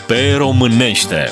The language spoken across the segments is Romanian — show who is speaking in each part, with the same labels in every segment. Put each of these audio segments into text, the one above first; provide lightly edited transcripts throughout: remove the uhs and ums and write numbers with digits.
Speaker 1: pe românește.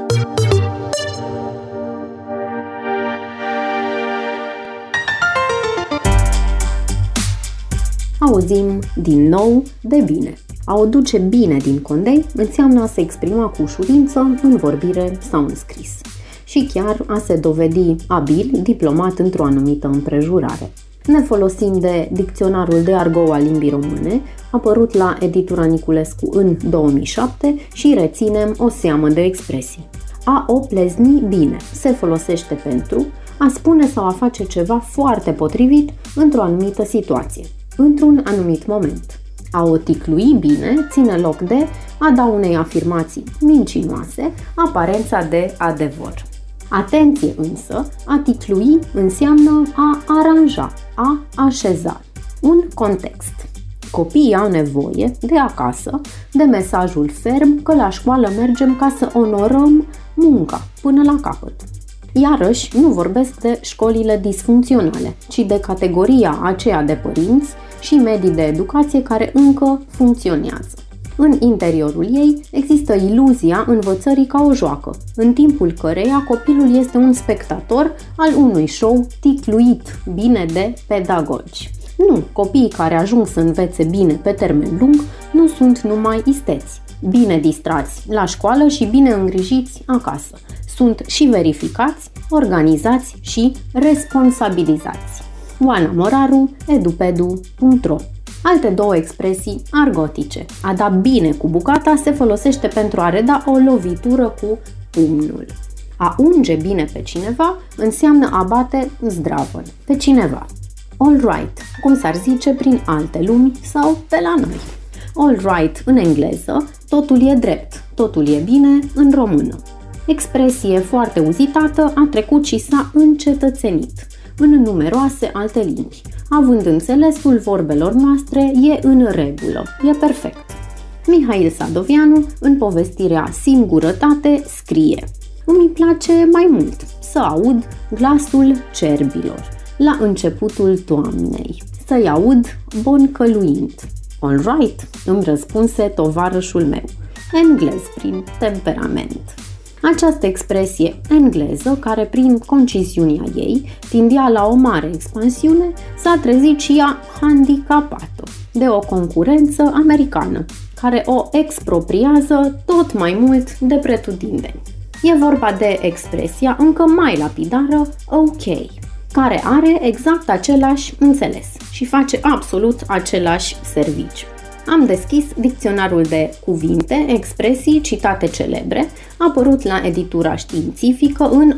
Speaker 2: Auzim din nou de bine. A o duce bine din condei înseamnă a se exprima cu ușurință în vorbire sau în scris. Și chiar a se dovedi abil, diplomat într-o anumită împrejurare. Ne folosim de Dicționarul de argou al limbii române, apărut la editura Niculescu în 2007 și reținem o seamă de expresii. A o plezni bine se folosește pentru a spune sau a face ceva foarte potrivit într-o anumită situație, într-un anumit moment. A o ticlui bine ține loc de a da unei afirmații mincinoase aparența de adevăr. Atenție însă, a ticlui înseamnă a aranja, a așeza. Un context. Copiii au nevoie de acasă, de mesajul ferm că la școală mergem ca să onorăm munca până la capăt. Iarăși, nu vorbesc de școlile disfuncționale, ci de categoria aceea de părinți și medii de educație care încă funcționează. În interiorul ei există iluzia învățării ca o joacă, în timpul căreia copilul este un spectator al unui show ticluit bine de pedagogi. Nu, copiii care ajung să învețe bine pe termen lung nu sunt numai isteți, bine distrați la școală și bine îngrijiți acasă. Sunt și verificați, organizați și responsabilizați. Oana Moraru, edupedu.ro. Alte două expresii argotice. A da bine cu bucata se folosește pentru a reda o lovitură cu pumnul. A unge bine pe cineva înseamnă a bate zdravă pe cineva. All right, cum s-ar zice prin alte lumi sau pe la noi. All right în engleză, totul e drept, totul e bine în română. Expresie foarte uzitată, a trecut și s-a încetățenit în numeroase alte limbi. Având înțelesul vorbelor noastre, e în regulă, e perfect. Mihail Sadoveanu, în povestirea Singurătate, scrie: îmi place mai mult să aud glasul cerbilor la începutul toamnei, să-i aud boncăluind. All right, îmi răspunse tovarășul meu, englez prin temperament. Această expresie engleză, care prin concisiunea ei tindea la o mare expansiune, s-a trezit și ea handicapată de o concurență americană, care o expropriază tot mai mult de pretutindeni. E vorba de expresia încă mai lapidară OK, care are exact același înțeles și face absolut același serviciu. Am deschis dicționarul de cuvinte, expresii, citate celebre, apărut la editura științifică în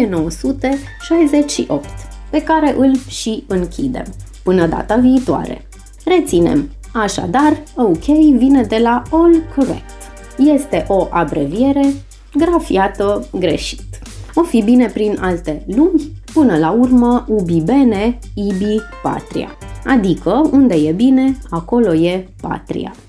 Speaker 2: 1968, pe care îl și închidem. Până data viitoare. Reținem, așadar, OK vine de la all correct. Este o abreviere grafiată greșit. O fi bine prin alte lumi, până la urmă ubi bene, ibi patria. Adică, unde e bine, acolo e patria.